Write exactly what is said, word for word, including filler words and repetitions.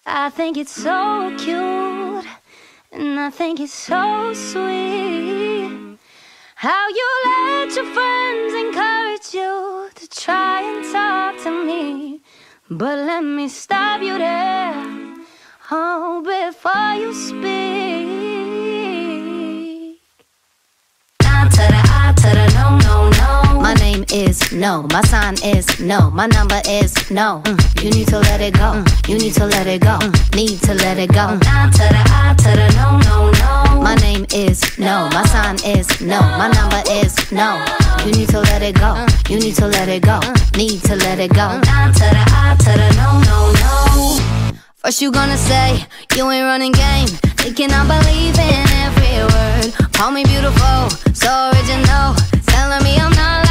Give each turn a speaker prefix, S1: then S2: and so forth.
S1: I think it's so cute, and I think it's so sweet how you let your friends encourage you to try and talk to me. But let me stop you there, oh, before you speak. Nah to the I to the no, no, no. My name is no, my sign is no, my number is no. Mm. You need to let it go, mm. You need to let it go, mm. Need to let it go. Nah to the I to the no, no, no. My name is no, my sign is no, my number is no. You need to let it go, mm. You need to let it go, mm. Need to let it go. Nah to the I to the no, no, no. First you gonna say you ain't running game, thinking I believe in every word. Call me beautiful, so original, telling me I'm not